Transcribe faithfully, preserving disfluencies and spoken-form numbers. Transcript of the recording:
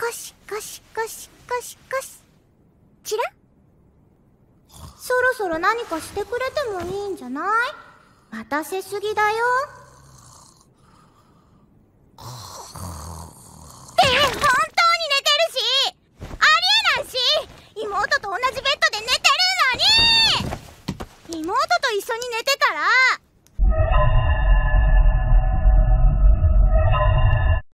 コシコシコシコシコシ。チラッ。そろそろ何かしてくれてもいいんじゃない？待たせすぎだよ。って本当に寝てるし、ありえないし、妹と同じベッドで寝てるのに、妹と一緒に寝てたら